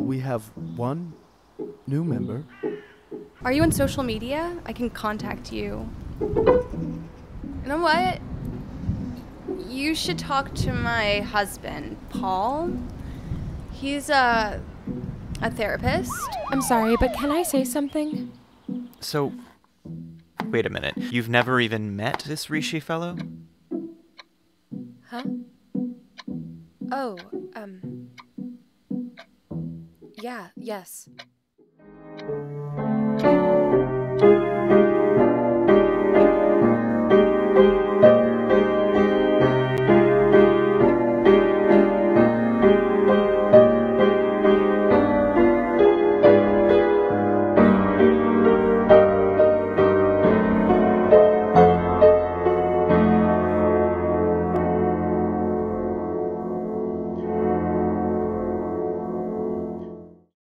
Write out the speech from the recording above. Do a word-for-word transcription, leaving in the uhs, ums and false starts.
we have one new member. Are you on social media? I can contact you. You know what? You should talk to my husband, Paul. He's a, a therapist. I'm sorry, but can I say something? So, wait a minute. You've never even met this Rishi fellow? Huh? Oh, um... Yeah, yes.